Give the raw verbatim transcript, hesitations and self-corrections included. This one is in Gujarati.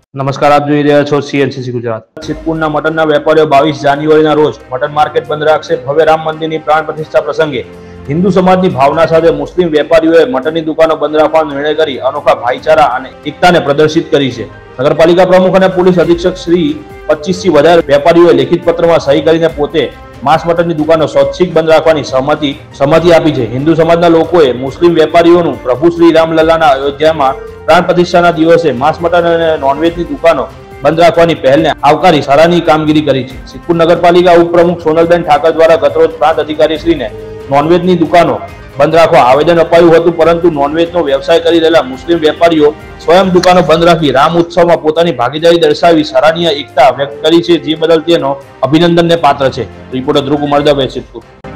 નમસ્કાર, આપ જોઈ રહ્યા છો સીએનસીસી ગુજરાત। સિદ્ધપુરના મટનના વેપારીઓ બાવીસ જાન્યુઆરીના રોજ મટન માર્કેટ બંધ રાખશે। ભવ્ય રામ મંદિરની પ્રાણ પ્રતિષ્ઠા પ્રસંગે હિન્દુ સમાજની ભાવના સાથે મુસ્લિમ વેપારીઓએ મટનની દુકાનો બંધ રાખવાનો નિર્ણય કરી અનોખા ભાઈચારા અને એકતાને પ્રદર્શિત કરી છે। નગરપાલિકા પ્રમુખ અને પોલીસ અધિક્ષક શ્રી પચીસ થી વધારે વેપારીઓએ લેખિત પત્રમાં સહી કરીને પોતે માંસ મટનની દુકાનો સ્વૈચ્છિક બંધ રાખવાની સહમતિ સહમતિ આપી છે। હિન્દુ સમાજના લોકોએ મુસ્લિમ વેપારીઓનું પ્રભુ શ્રી રામલલ્લાના અયોધ્યામાં પ્રાણ પ્રતિષ્ઠાના દિવસે માંસ મટન અને નોનવેજની દુકાનો બંધ રાખવાની પહેલને આવકારી સરાહનીય કામગીરી કરી છે। સિદ્ધપુર નગરપાલિકા ઉપપ્રમુખ સોનલબેન ઠાકર દ્વારા ગતરોજ પ્રાંત અધિકારી શ્રીને નોનવેજની દુકાનો બંધ રાખવા આવેદન અપાયું હતું, પરંતુ નોનવેજનો વ્યવસાય કરી રહેલા મુસ્લિમ વેપારીઓ સ્વયં દુકાનો બંધ રાખી રામ ઉત્સવમાં પોતાની ભાગીદારી દર્શાવી સરાહનીય એકતા વ્યક્ત કરી છે, જે બદલ તેનો અભિનંદનને પાત્ર છે। રિપોર્ટર ધ્રુવ કુમાર દવે, સિદ્ધપુર।